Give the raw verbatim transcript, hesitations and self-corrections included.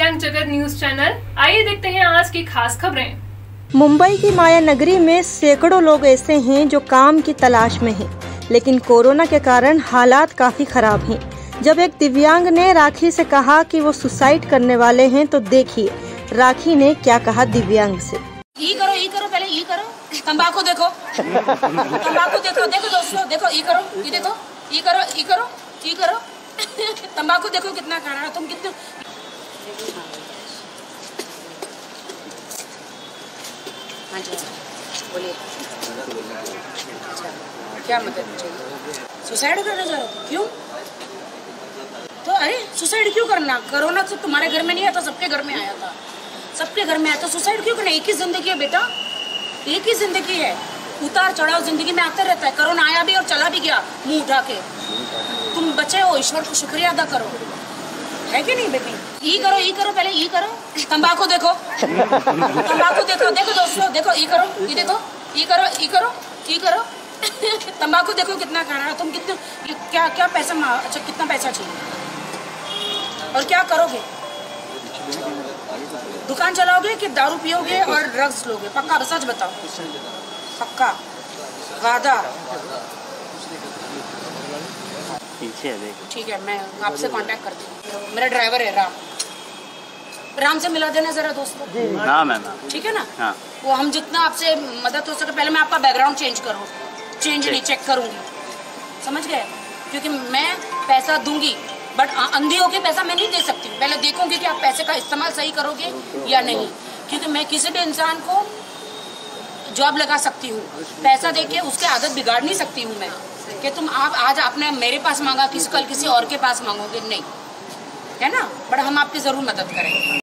दिव्यांग जगत news channel. आइए देखते हैं आज की खास खबरें। मुंबई की माया नगरी में सैकड़ों लोग ऐसे हैं जो काम की तलाश में हैं, लेकिन कोरोना के कारण हालात काफी खराब हैं। जब एक दिव्यांग ने राखी से कहा कि वो सुसाइड करने वाले हैं, तो देखिए राखी ने क्या कहा दिव्यांग से। ई करो ई करो पहले ई करो, तंबाकू देखो तंबाकू देखो देखो दोस्तों देखो ई करो ई देखो ई करो ई करो ई करो तंबाकू देखो कितना खा रहा है, तुम कितने हाँ जी बोलिए क्या मदद चाहिए? सुसाइड करना चाह रहे हो? क्यों? तो अरे सुसाइड क्यों करना? कोरोना तो तुम्हारे घर में नहीं आया था, सबके घर में आया था, सबके घर में आया तो सुसाइड क्यों करना? एक ही जिंदगी है बेटा, एक ही जिंदगी है, उतार चढ़ाव जिंदगी में आते रहता है। कोरोना आया भी और चला भी गया मुंह उठा के। तुम बचे हो, ईश्वर को शुक्रिया अदा करो, है कि नहीं बेटी? ई करो ई करो पहले ई करो, तंबाकू देखो तंबाकू देखो देखो दोस्तों देखो ई करो ई देखो ई करो ई करो ई करो तंबाकू देखो कितना खा रहा है, तुम कितने क्या क्या पैसा, अच्छा कितना पैसा चाहिए और क्या करोगे? दुकान चलाओगे कि दारू पियोगे और ड्रग्स लोगे? पक्का सच बताओ, पक्का वादा? पीछे है देखो। ठीक है, मैं आपसे कांटेक्ट करती हूँ, मेरा ड्राइवर है राम, राम से मिला देना जरा दोस्तों। हाँ मैम, ठीक है ना? हाँ। वो हम जितना आपसे मदद हो सके, पहले मैं आपका बैकग्राउंड चेंज करूँ, चेंज नहीं चेक करूंगी, समझ गए? क्योंकि मैं पैसा दूंगी बट अंधी होके पैसा मैं नहीं दे सकती, पहले देखूंगी कि आप पैसे का इस्तेमाल सही करोगे या नहीं। क्योंकि मैं किसी भी इंसान को जॉब लगा सकती हूँ, पैसा देके उसके आदत बिगाड़ नहीं सकती हूँ मैं, कि तुम आप आज आपने मेरे पास मांगा, किसी कल किसी और के पास मांगोगे, नहीं, है ना? बट हम आपकी जरूर मदद करेंगे।